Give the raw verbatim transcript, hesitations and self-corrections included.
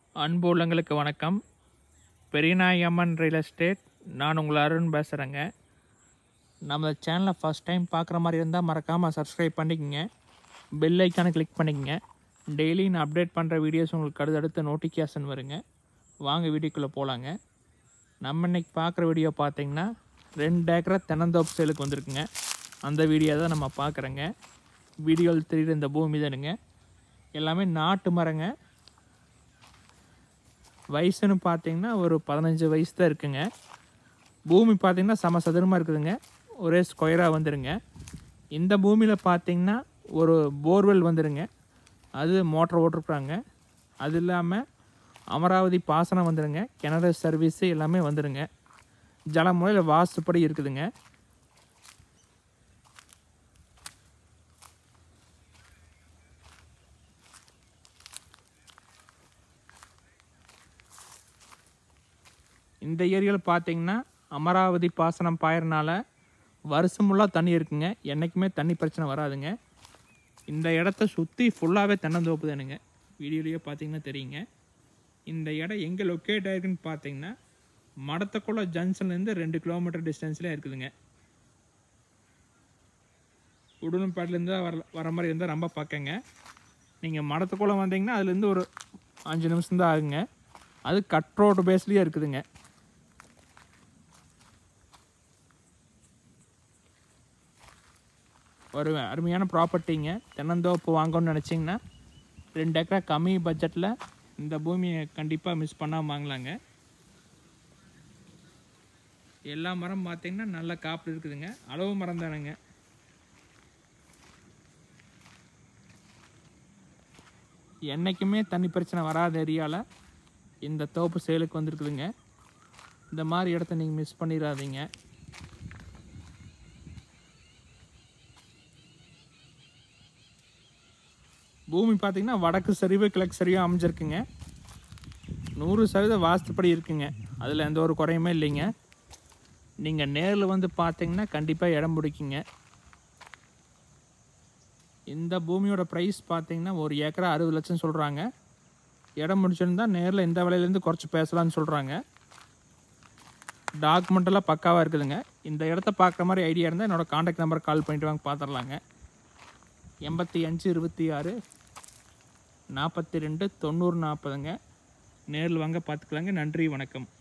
அன்பு உள்ளங்களுக்கு வணக்கம். Periyanayamman real estate. நான் உங்கள் அருண் பேசுகிறேங்க. நம்ம சேனலை ஃபஸ்ட் டைம் பார்க்குற மாதிரி இருந்தால் மறக்காமல் சப்ஸ்கிரைப் பண்ணிக்கோங்க. பெல் ஐக்கானை கிளிக் பண்ணிக்கோங்க. டெய்லி நான் அப்டேட் பண்ணுற வீடியோஸ் உங்களுக்கு அடுத்தடுத்து நோட்டிஃபிகேஷன் வருங்க. வாங்க வீடியோக்குள்ளே போகலாங்க. நம்ம இன்றைக்கி பார்க்குற வீடியோ பார்த்திங்கன்னா ரெண்டு ஏக்கரை தென்னந்தோப்பு சேலுக்கு வந்திருக்குங்க. அந்த வீடியோ தான் நம்ம பார்க்குறோங்க. வீடியோவில் தெரியுற இந்த பூமி தானுங்க. எல்லாமே நாட்டு மரங்க. வயசுன்னு பார்த்தீங்கன்னா ஒரு பதினஞ்சு வயசு தான் இருக்குங்க. பூமி பார்த்திங்கன்னா சம சதுரமாக இருக்குதுங்க. ஒரே ஸ்கொயராக வந்துடுங்க. இந்த பூமியில் பார்த்திங்கன்னா ஒரு போர்வெல் வந்துடுங்க. அது மோட்டர் ஓட்டிருக்குறாங்க. அது இல்லாமல் அமராவதி பாசனம் வந்துடுங்க. கிணறு சர்வீஸு எல்லாமே வந்துடுங்க. ஜலமுறையில் வாஸ்துப்படி இருக்குதுங்க. இந்த ஏரியாவில் பார்த்தீங்கன்னா அமராவதி பாசனம் பாயறனால வருஷமுள்ளாக தண்ணி இருக்குங்க. என்றைக்குமே தண்ணி பிரச்சனை வராதுங்க. இந்த இடத்த சுற்றி ஃபுல்லாகவே தென்னந்தோப்பு தானுங்க. வீடியோலேயே பார்த்தீங்கன்னா தெரியுங்க. இந்த இடம் எங்கே லொக்கேட் ஆகிருக்குன்னு பார்த்தீங்கன்னா மடத்தக்குள்ள ஜங்ஷன்லேருந்து ரெண்டு கிலோமீட்டர் டிஸ்டன்ஸ்லேயே இருக்குதுங்க. உடுமல்பேட்டிலேருந்து வர வர மாதிரி இருந்தால் ரொம்ப பக்கங்க. நீங்கள் மடத்துக்குள்ளே வந்தீங்கன்னா அதுலேருந்து ஒரு அஞ்சு நிமிஷம் தான் ஆகுங்க. அது கட் ரோடு பேஸ்லேயே இருக்குதுங்க. ஒரு அருமையான ப்ராப்பர்ட்டிங்க. தென்னந்தோப்பு வாங்கணும்னு நினச்சிங்கன்னா ரெண்டு ஏக்கரா கம்மி பட்ஜெட்டில் இந்த பூமியை கண்டிப்பாக மிஸ் பண்ணாமல் வாங்கலாங்க. எல்லா மரம் பார்த்திங்கன்னா நல்ல காப்பு இருக்குதுங்க. அளவு மரம் தானுங்க. என்றைக்குமே தண்ணி பிரச்சனை வராத ஏரியாவில் இந்த தோப்பு சேலுக்கு வந்துருக்குதுங்க. இந்த மாதிரி இடத்த நீங்கள் மிஸ் பண்ணிடாதீங்க. பூமி பார்த்திங்கன்னா வடக்கு சரிவு கிழக்கு சரிவாக அமைஞ்சிருக்குங்க. நூறு சதவீதம் வாஸ்துப்படி இருக்குங்க. அதில் எந்த ஒரு குறையுமே இல்லைங்க. நீங்கள் நேரில் வந்து பார்த்தீங்கன்னா கண்டிப்பாக இடம் பிடிக்குங்க. இந்த பூமியோட ப்ரைஸ் பார்த்தீங்கன்னா ஒரு ஏக்கரா அறுபது லட்சம் சொல்கிறாங்க. இடம் முடிச்சிருந்தா நேரில் இந்த விலையிலேருந்து குறைச்சி பேசலான்னு சொல்கிறாங்க. டாக்குமெண்ட்டெல்லாம் பக்காவாக இருக்குதுங்க. இந்த இடத்த பார்க்குற மாதிரி ஐடியா இருந்தால் என்னோடய காண்டாக்ட் நம்பரை கால் பண்ணிட்டு வாங்க, பார்த்துடலாங்க. எண்பத்தி அஞ்சு இருபத்தி ஆறு நாற்பத்தி ரெண்டு தொண்ணூறு நாற்பதுங்க. நேரில் வாங்க பார்த்துக்கலாங்க. நன்றி, வணக்கம்.